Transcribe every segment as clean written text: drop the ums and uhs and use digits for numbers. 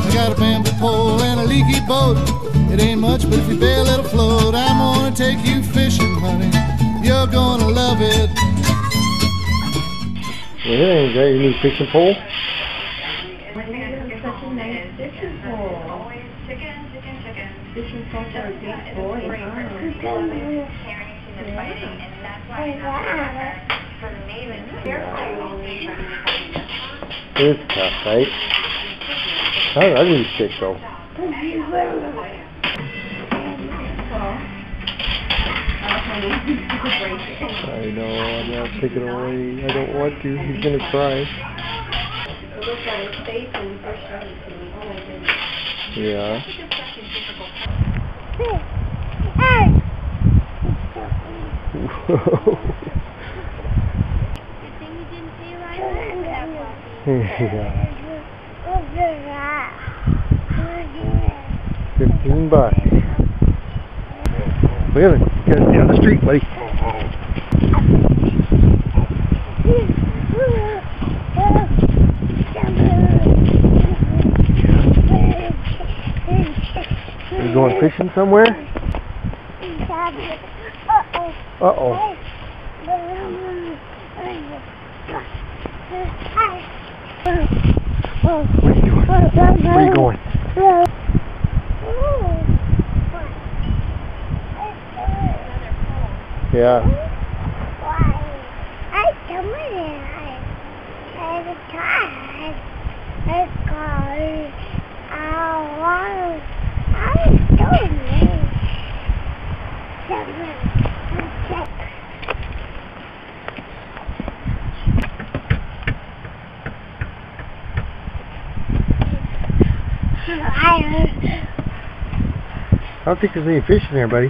I got a bamboo pole and a leaky boat. It ain't much, but if you bail, it'll float. I'm gonna take you fishing, honey. You're gonna love it. Well, there you go, your new fishing pole. Such a nice fishing pole. Fishing pole for a big boy, It's tough, right? How did I need stick though? I know, I'm not taking away. I don't want to. He's gonna cry. Yeah. Yeah. $15. Look at it. Get it down the street, buddy. Are you going fishing somewhere? Uh-oh. What are you doing? Where are you going? Yeah. I don't think there's any fish in there, buddy.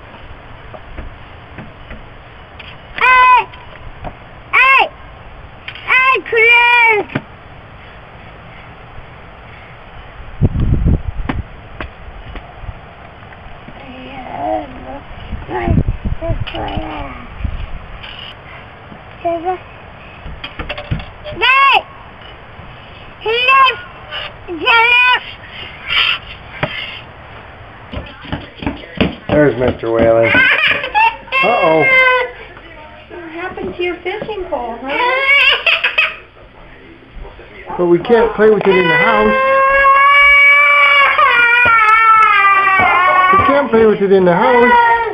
There's Mr. Whalen. Uh-oh. What happened to your fishing pole, huh? But we can't play with it in the house. We can't play with it in the house.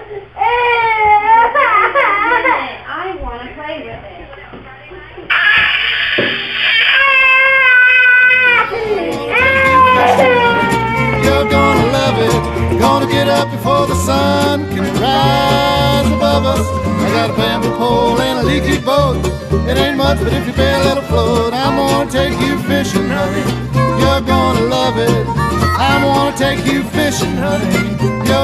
I want to play with it. You're gonna love it. Gonna get up before the sun can rise above us. I got a bamboo pole and a leaky boat. It ain't much, but if you bail, it'll float. I'm gonna take you fishing, honey. You're gonna love it. I'm gonna take you fishing, honey. You're